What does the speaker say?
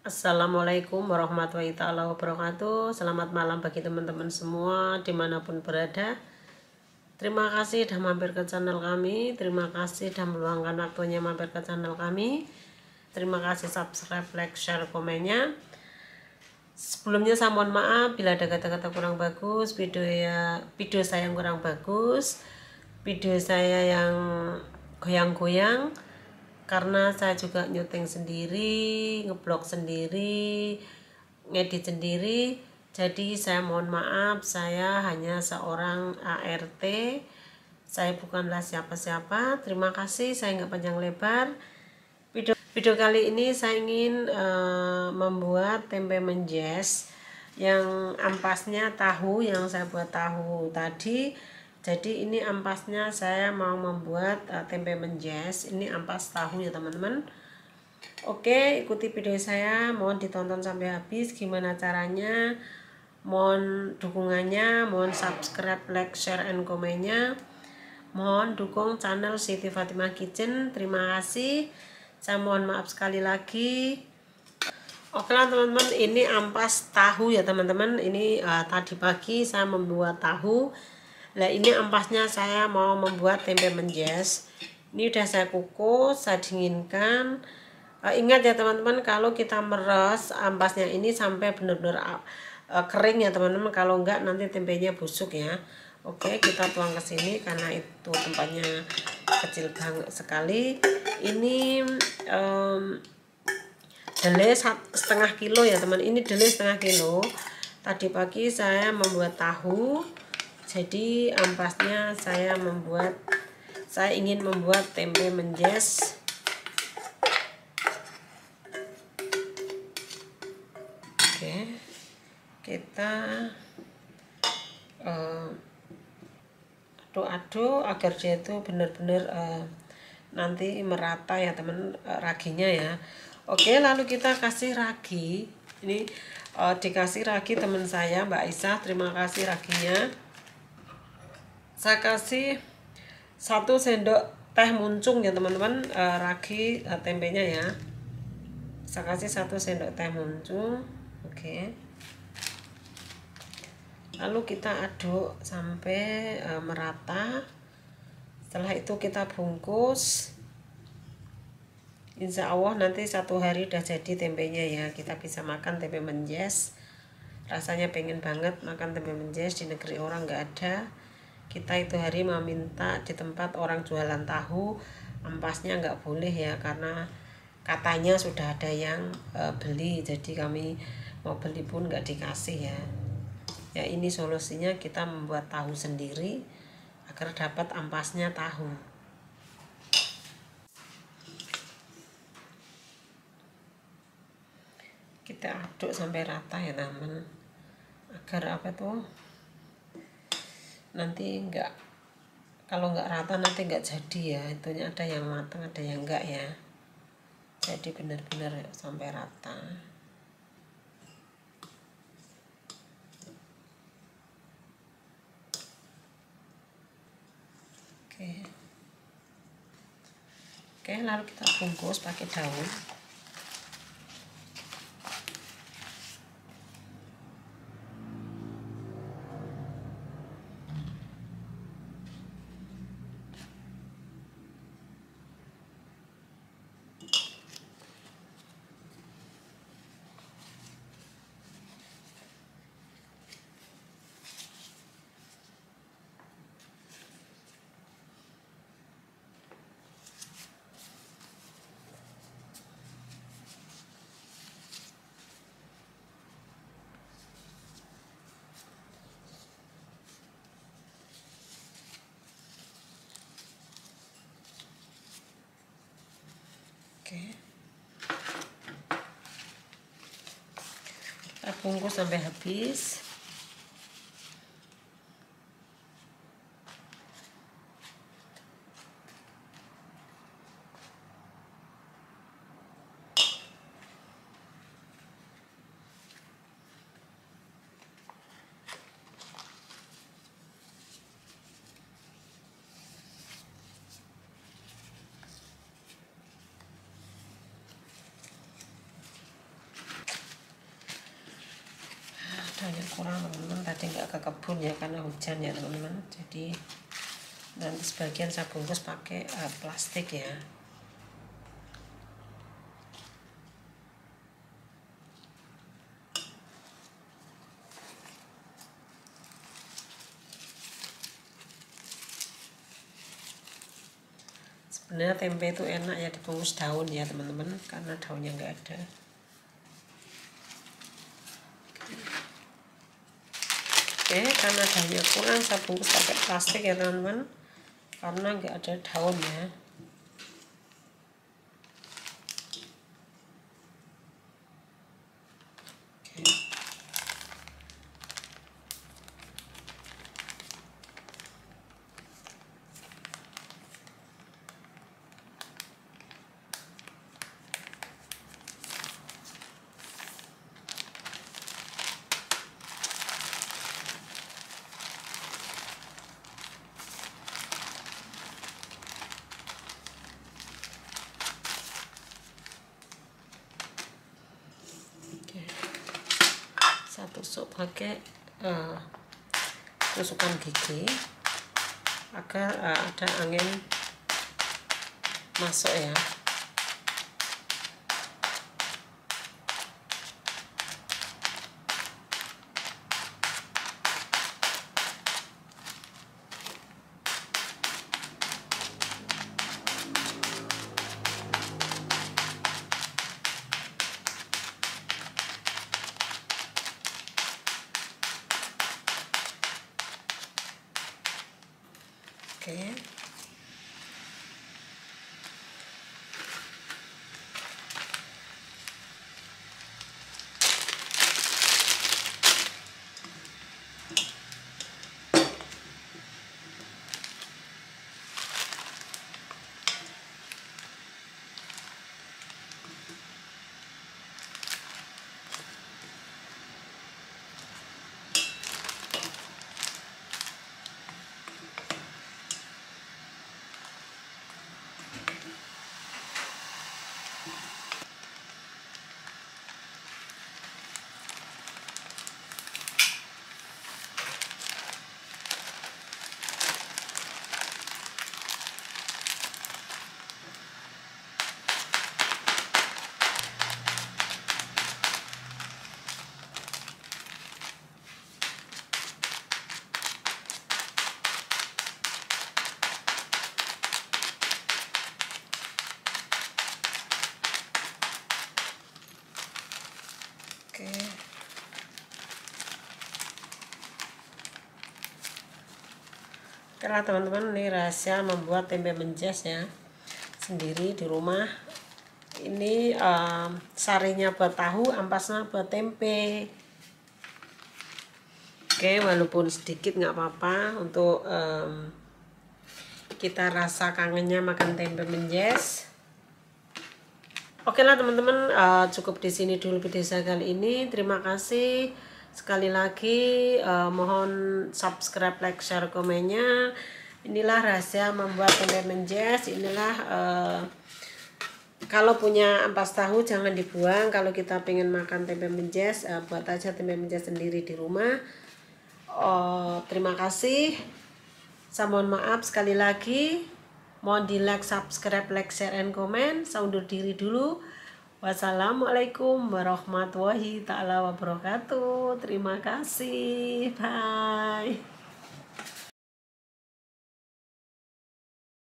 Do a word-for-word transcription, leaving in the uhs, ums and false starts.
Assalamualaikum warahmatullahi taala wabarakatuh. Selamat malam bagi teman-teman semua dimanapun berada. Terima kasih sudah mampir ke channel kami. Terima kasih sudah meluangkan waktunya mampir ke channel kami. Terima kasih subscribe, like, share, komennya. Sebelumnya saya mohon maaf bila ada kata-kata kurang bagus, video ya video saya yang kurang bagus, video saya yang goyang-goyang, karena saya juga nyuting sendiri, ngeblok sendiri, ngedit sendiri. Jadi saya mohon maaf, saya hanya seorang A R T, saya bukanlah siapa-siapa. Terima kasih, saya nggak panjang lebar. Video, video kali ini saya ingin uh, membuat tempe menjes yang ampasnya tahu, yang saya buat tahu tadi. Jadi ini ampasnya saya mau membuat uh, tempe menjes. Ini ampas tahu ya teman-teman. Oke, ikuti video saya, mohon ditonton sampai habis. Gimana caranya? Mohon dukungannya, mohon subscribe, like, share, and komennya. Mohon dukung channel Siti Fatimah Kitchen. Terima kasih. Saya mohon maaf sekali lagi. Oke lah teman-teman, ini ampas tahu ya teman-teman. Ini uh, tadi pagi saya membuat tahu. Nah ini ampasnya saya mau membuat tempe menjes. Ini udah saya kukus, saya dinginkan. Uh, ingat ya teman-teman, kalau kita meres ampasnya ini sampai benar-benar uh, kering ya teman-teman. Kalau enggak nanti tempenya busuk ya. Oke, kita tuang ke sini karena itu tempatnya kecil banget sekali. Ini um, dele setengah kilo ya teman. Ini dele setengah kilo. Tadi pagi saya membuat tahu. Jadi ampasnya saya membuat, saya ingin membuat tempe menjes. Oke, kita uh, aduk-aduk agar dia itu benar-benar uh, nanti merata ya teman, uh, raginya ya. Oke, lalu kita kasih ragi. Ini uh, dikasih ragi teman saya Mbak Aisyah. Terima kasih raginya. Saya kasih satu sendok teh muncung ya teman-teman, uh, ragi uh, tempenya ya. Saya kasih satu sendok teh muncung. Oke. Lalu kita aduk sampai uh, merata. Setelah itu kita bungkus. Insya Allah nanti satu hari udah jadi tempenya ya. Kita bisa makan tempe menjes. Rasanya pengen banget makan tempe menjes, di negeri orang nggak ada. Kita itu hari mau minta di tempat orang jualan tahu, ampasnya nggak boleh ya, karena katanya sudah ada yang uh, beli. Jadi kami mau beli pun nggak dikasih ya. Ya ini solusinya, kita membuat tahu sendiri agar dapat ampasnya tahu. Kita aduk sampai rata ya teman, agar apa tuh nanti enggak, kalau enggak rata nanti enggak jadi ya, itunya ada yang matang ada yang enggak ya. Jadi benar-benar sampai rata. Oke. Oke, lalu kita bungkus pakai daun. Oke. Kita bungkus sampai habis. daunnya kurang teman-teman, tadi nggak ke kebun ya karena hujan ya teman-teman, jadi nanti sebagian saya bungkus pakai uh, plastik ya. Sebenarnya tempe itu enak ya dibungkus daun ya teman-teman, karena daunnya nggak ada. Oke, karena daunnya kurang saya bungkus pakai plastik ya teman-teman, karena nggak ada daunnya. Saya tusuk pakai uh, tusukan gigi agar uh, ada angin masuk ya. Oke. Oke. Oke lah teman-teman, ini rahasia membuat tempe menjes ya sendiri di rumah. Ini um, sarinya buat tahu, ampasnya buat tempe. Oke, walaupun sedikit nggak apa-apa untuk um, kita rasa kangennya makan tempe menjes. Oke lah teman-teman, uh, cukup di sini dulu video saya kali ini. Terima kasih sekali lagi, uh, mohon subscribe, like, share, komennya. Inilah rahasia membuat tempe menjes. Inilah uh, kalau punya ampas tahu jangan dibuang. Kalau kita pengen makan tempe menjes, uh, buat aja tempe menjes sendiri di rumah. Uh, terima kasih. Saya mohon maaf sekali lagi. Mohon di like, subscribe, like, share, and comment. Saya undur diri dulu. Wassalamualaikum warahmatullahi taala wabarakatuh. Terima kasih. Bye.